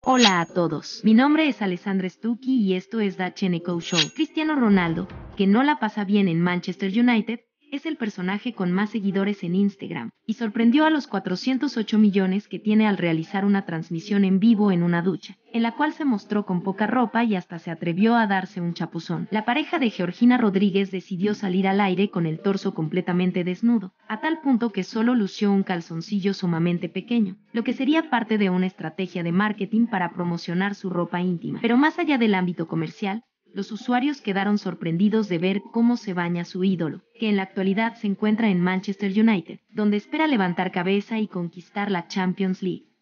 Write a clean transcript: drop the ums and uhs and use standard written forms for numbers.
Hola a todos, mi nombre es Alessandra Stucchi y esto es The Cheneco Show. Cristiano Ronaldo, que no la pasa bien en Manchester United, es el personaje con más seguidores en Instagram y sorprendió a los 408 millones que tiene al realizar una transmisión en vivo en una ducha, en la cual se mostró con poca ropa y hasta se atrevió a darse un chapuzón. La pareja de Georgina Rodríguez decidió salir al aire con el torso completamente desnudo, a tal punto que solo lució un calzoncillo sumamente pequeño, lo que sería parte de una estrategia de marketing para promocionar su ropa íntima. Pero más allá del ámbito comercial, los usuarios quedaron sorprendidos de ver cómo se baña su ídolo, que en la actualidad se encuentra en Manchester United, donde espera levantar cabeza y conquistar la Champions League.